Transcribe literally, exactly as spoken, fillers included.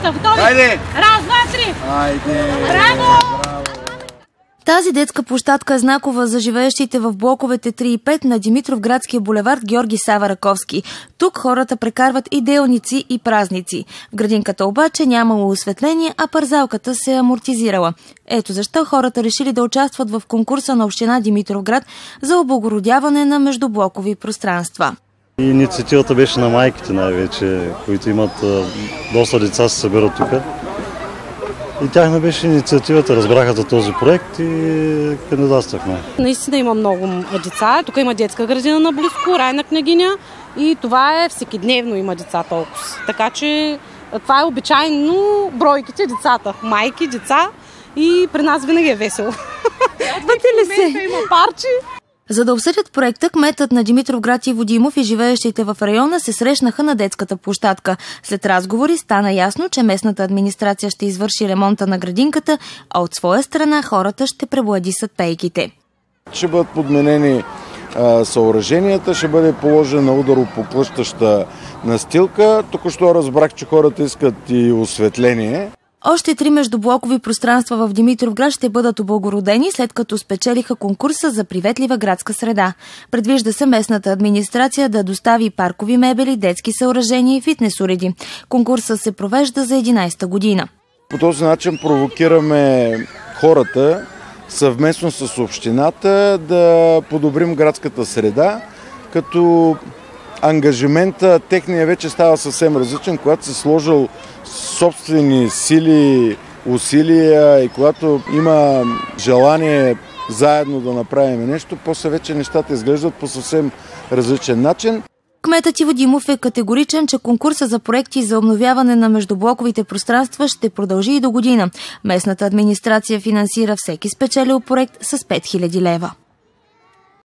децата. Готови? Хайде! Раз, два, три! Хайде! Браво! Тази детска площадка е знакова за живеещите в блоковете три и пет на Димитровградския булевард Георги Сава Раковски. Тук хората прекарват и делници, и празници. В градинката обаче нямало осветление, а парзалката се е амортизирала. Ето защо хората решили да участват в конкурса на община Димитровград за облагородяване на междублокови пространства. Инициативата беше на майките най-вече, които имат доста деца, се събират тук. И тяхна беше инициативата, разбраха за този проект и кандидатствахме. Наистина има много деца. Тук има детска градина наблизко, райна княгиня и това е всекидневно има деца толкова. Така че това е обичайно бройките децата. Майки, деца и при нас винаги е весело. Радвате ли се? Има парчи. За да обсъдят проекта, кметът на Димитровград Иво Димов и живеещите в района се срещнаха на детската площадка. След разговори стана ясно, че местната администрация ще извърши ремонта на градинката, а от своя страна хората ще пребладисат пейките. Ще бъдат подменени а, съоръженията, ще бъде положена ударопоклъщаща настилка. Току-що разбрах, че хората искат и осветление. Още три междублокови пространства в Димитровград ще бъдат облагородени, след като спечелиха конкурса за приветлива градска среда. Предвижда се местната администрация да достави паркови мебели, детски съоръжения и фитнес уреди. Конкурсът се провежда за единайсета година. По този начин провокираме хората съвместно с общината да подобрим градската среда, като ангажимента техния вече става съвсем различен, когато си сложил собствени сили, усилия и когато има желание заедно да направим нещо, после вече нещата изглеждат по съвсем различен начин. Кметът Иво Димов е категоричен, че конкурса за проекти за обновяване на междублоковите пространства ще продължи и до година. Местната администрация финансира всеки спечелил проект с пет хиляди лева.